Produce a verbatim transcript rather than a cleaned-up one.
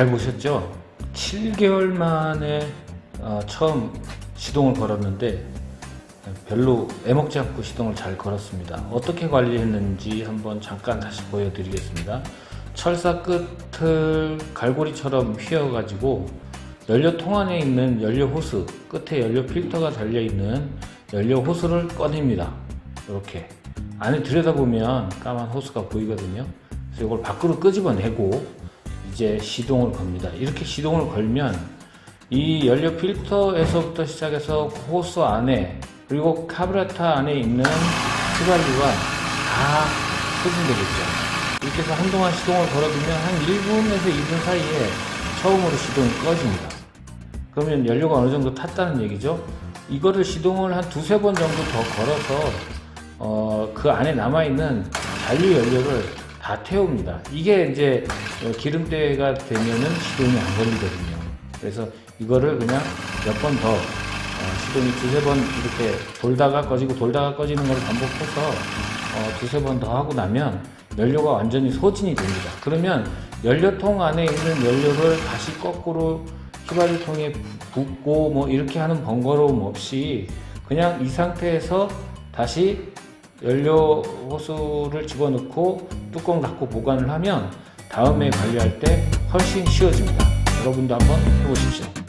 잘 보셨죠? 칠 개월 만에 어, 처음 시동을 걸었는데 별로 애먹지 않고 시동을 잘 걸었습니다. 어떻게 관리했는지 한번 잠깐 다시 보여드리겠습니다. 철사 끝을 갈고리처럼 휘어 가지고 연료통 안에 있는 연료 호스, 끝에 연료 필터가 달려있는 연료 호스를 꺼냅니다. 이렇게 안에 들여다보면 까만 호스가 보이거든요. 그래서 이걸 밖으로 끄집어내고 이제 시동을 겁니다. 이렇게 시동을 걸면 이 연료 필터에서부터 시작해서 호스 안에 그리고 카브레터 안에 있는 휘발유가 다 소진되겠죠. 이렇게 해서 한동안 시동을 걸어두면 한 일 분에서 이 분 사이에 처음으로 시동이 꺼집니다. 그러면 연료가 어느 정도 탔다는 얘기죠. 이거를 시동을 한 두세 번 정도 더 걸어서 어, 그 안에 남아있는 잔류 연료를 다 태웁니다. 이게 이제 기름때가 되면은 시동이 안 걸리거든요. 그래서 이거를 그냥 몇 번 더 어, 시동이 두세 번 이렇게 돌다가 꺼지고 돌다가 꺼지는 걸 반복해서 어, 두세 번 더 하고 나면 연료가 완전히 소진이 됩니다. 그러면 연료통 안에 있는 연료를 다시 거꾸로 휘발유통에 붓고 뭐 이렇게 하는 번거로움 없이 그냥 이 상태에서 다시 연료 호스를 집어넣고 뚜껑 닫고 보관을 하면 다음에 관리할 때 훨씬 쉬워집니다. 여러분도 한번 해보십시오.